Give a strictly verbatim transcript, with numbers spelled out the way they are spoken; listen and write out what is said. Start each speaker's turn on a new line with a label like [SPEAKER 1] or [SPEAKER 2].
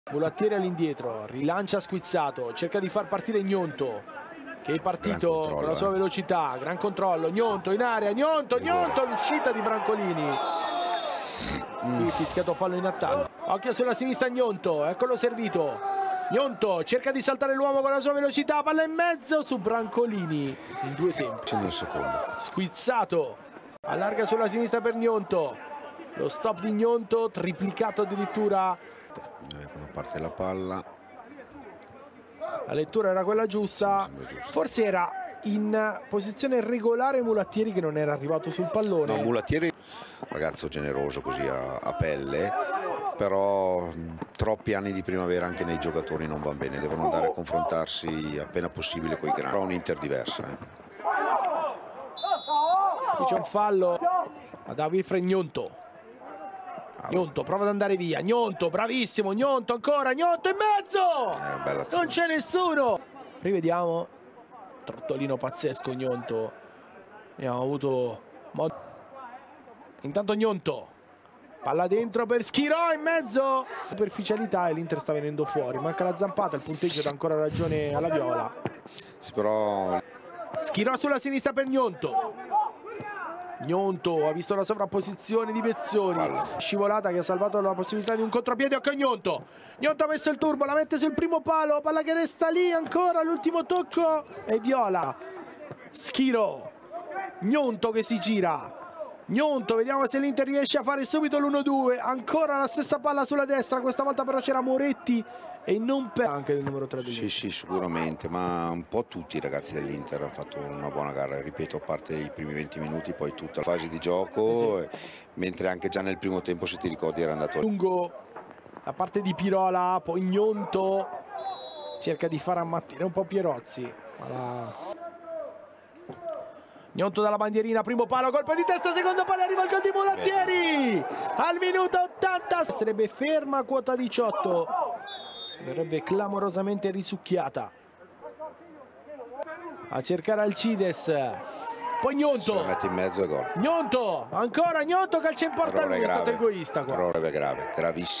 [SPEAKER 1] Mulattieri all'indietro, rilancia Squizzato, cerca di far partire Gnonto, che è partito con la sua eh. velocità, gran controllo, Gnonto in area, Gnonto, Gnonto, l'uscita di Brancolini. Qui fischiato fallo in attacco. Occhio sulla sinistra Gnonto, eccolo servito. Gnonto cerca di saltare l'uomo con la sua velocità, palla in mezzo su Brancolini in due tempi.
[SPEAKER 2] Un secondo.
[SPEAKER 1] Squizzato, allarga sulla sinistra per Gnonto. Lo stop di Gnonto, triplicato addirittura.
[SPEAKER 2] Quando parte la palla.
[SPEAKER 1] La lettura era quella giusta.
[SPEAKER 2] Sì,
[SPEAKER 1] forse era in posizione regolare Mulattieri che non era arrivato sul pallone.
[SPEAKER 2] No, Mulattieri, ragazzo generoso così a, a pelle, però mh, troppi anni di primavera anche nei giocatori non va bene, devono andare a confrontarsi appena possibile con i grandi. Però un'Inter diversa. Eh.
[SPEAKER 1] Qui c'è un fallo da Wilfred Gnonto. Gnonto prova ad andare via, Gnonto bravissimo, Gnonto ancora, Gnonto in mezzo,
[SPEAKER 2] eh,
[SPEAKER 1] non c'è nessuno. Rivediamo, trottolino pazzesco Gnonto, abbiamo avuto modo. Intanto Gnonto, palla dentro per Schirò in mezzo, superficialità e l'Inter sta venendo fuori, manca la zampata, il punteggio dà ancora ragione alla Viola.
[SPEAKER 2] Sì, però...
[SPEAKER 1] Schirò sulla sinistra per Gnonto. Gnonto ha visto la sovrapposizione di Pezzoni, Palla. Scivolata che ha salvato la possibilità di un contropiede. Occhio Gnonto, Gnonto ha messo il turbo, la mette sul primo palo, palla che resta lì ancora, l'ultimo tocco e Viola. Schiro, Gnonto che si gira, Gnonto, vediamo se l'Inter riesce a fare subito l'uno due, ancora la stessa palla sulla destra, questa volta però c'era Moretti e non per anche il numero tre.
[SPEAKER 2] Sì, sì, sicuramente, ma un po' tutti i ragazzi dell'Inter hanno fatto una buona gara, ripeto, a parte i primi venti minuti, poi tutta la fase di gioco, eh sì. Mentre anche già nel primo tempo, se ti ricordi, era andato
[SPEAKER 1] lungo da parte di Pirola, poi Gnonto cerca di far ammattire un po' Pierozzi, ma la... Gnonto dalla bandierina, primo palo, colpo di testa, secondo palo, arriva il gol di Mulattieri al minuto ottanta, sarebbe ferma a quota diciotto, verrebbe clamorosamente risucchiata. A cercare Alcides, poi Gnonto,
[SPEAKER 2] se mette in mezzo e gol.
[SPEAKER 1] Gnonto, ancora Gnonto, calcia in porta, lui è stato egoista qua.
[SPEAKER 2] Errore grave, gravissimo.